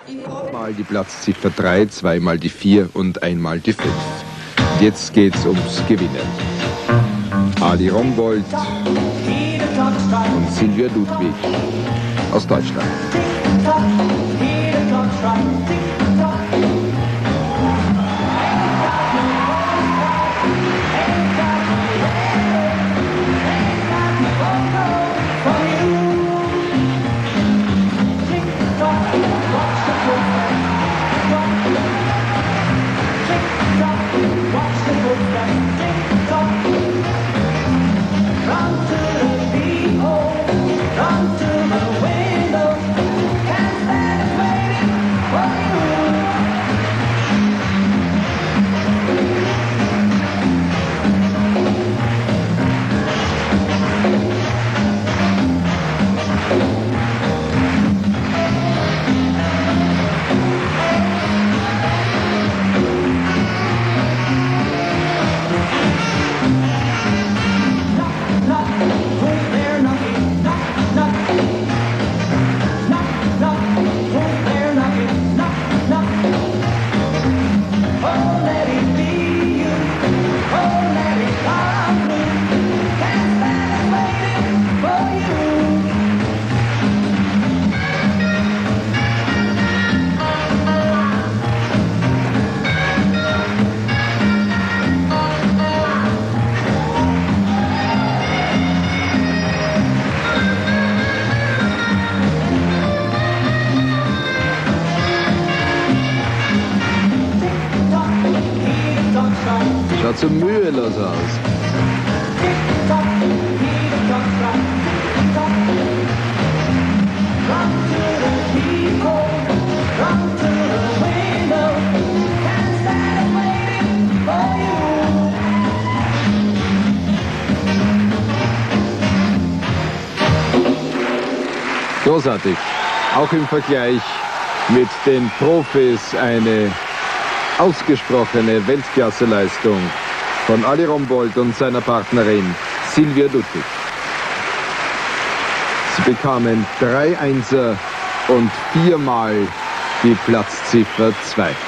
Mal die Platzziffer 3, zweimal die 4 und einmal die 5. Jetzt geht's ums Gewinnen. Ali Rombold und Silvia Ludwig aus Deutschland. Schaut so mühelos aus. Großartig. Auch im Vergleich mit den Profis eine ausgesprochene Weltklasseleistung von Ali Rombold und seiner Partnerin Silvia Ludwig. Sie bekamen 3 Einser und 4-mal die Platzziffer 2.